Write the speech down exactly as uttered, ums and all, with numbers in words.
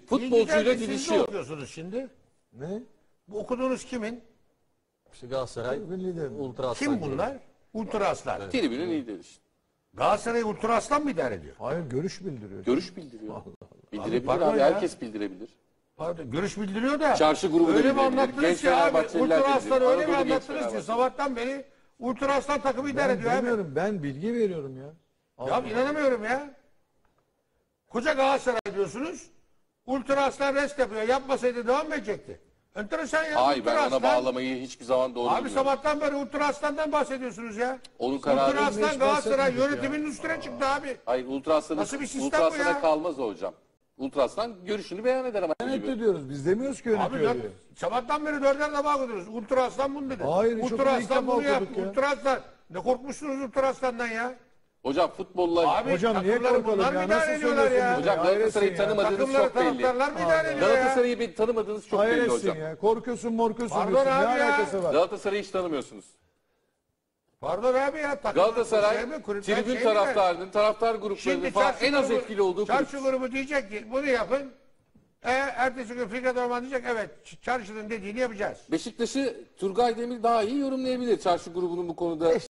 Futbolcuyla Siz ne didişiyor. okuyorsunuz şimdi? Ne? Bu okuduğunuz kimin? İşte Galatasaray Kulübün lideri. Ultra Aslan. Kim bunlar? Ultra Aslan. Tribünün lideri işte. Galatasaray'ı Ultra Aslan mı idare ediyor? Hayır, görüş bildiriyor. Görüş bildiriyor. Bildirebilir Abi, pardon abi. ya. Herkes bildirebilir. Pardon, görüş bildiriyor da. Çarşı grubu da öyle mi bildirebilir. anlattınız Genç ki abi? Fenerbahçeliler Ultra de Aslan bilir. öyle mi Anadolu Genç anlattınız ki? Fenerbahçe. Sabahtan beri Ultra Aslan takımı idare Ben ediyor abi. demiyorum, ben bilgi veriyorum ya. Ya inanamıyorum ya. Koca Galatasaray diyorsunuz. Ultra Aslan rest yapıyor. Yapmasaydı devam mı edecekti? Enteresan ya. Hayır, Ultra ben ona Aslan. bağlamayı hiçbir zaman doğru Abi bulmuyorum. sabahtan beri Ultra Aslan'dan bahsediyorsunuz ya. Onun kararı- Ultra Aslan Hiç Galatasaray bahsetmedik ya. yönetiminin üstüne çıktı abi. Hayır, Ultra Aslan'ın Nasıl bir sistem Ultra bu Aslan'a ya? kalmaz o hocam. Ultra Aslan görüşünü beyan eder ama. Yönet diyoruz. Biz demiyoruz ki Abi yönetiyor dört, diye. sabahtan beri dörder defa okuyoruz. Ultra Aslan bunu dedi. Hayır, hiç Ultra okuduk, ilk Aslan defa bunu yaptı. okuduk ya. Ultra Aslan. Ne korkmuşsunuz Ultra Aslan'dan ya? Hocam futbolla... Abi Hocam niye takımları korkalım bunlar mı ya? idare Nasıl ediyorlar ya? söylüyorsun? Hocam Galatasaray'ı Hayretsin ya. tanımadığınız Takımları çok belli. taraftarlar mı idare ediyor ya? Galatasaray'ı bir tanımadığınız çok belli Hayretsin hocam. ya. Korkuyorsun morkuyorsun Pardon diyorsun. Ne abi ya. alakası var? Galatasaray'ı hiç tanımıyorsunuz. Pardon abi ya. takım- Galatasaray şey mi, kulüpler tribün şey mi? taraftarının, taraftar gruplarının Şimdi falan çarşı en az grubu- etkili olduğu kulüp. Çarşı grubu diyecek ki bunu yapın. E, ertesi gün Fikret Orman diyecek evet ç- çarşının dediğini yapacağız. Beşiktaş'ı Turgay Demir daha iyi yorumlayabilir çarşı grubunun bu konuda.